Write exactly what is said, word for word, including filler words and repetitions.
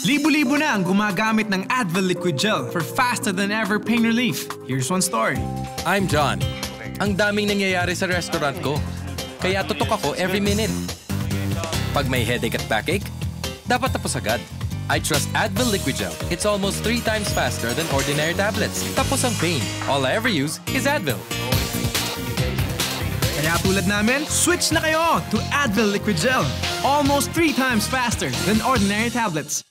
Libo-libo na ang gumagamit ng Advil Liqui-Gel for faster than ever pain relief. Here's one story. I'm John. Ang daming nangyayari sa restaurant ko. Kaya tutok ako every minute. Pag may headache at backache, dapat tapos agad. I trust Advil Liqui-Gel. It's almost three times faster than ordinary tablets. Tapos ang pain. All I ever use is Advil. Kaya tulad namin, switch na kayo to Advil Liqui-Gel. Almost three times faster than ordinary tablets.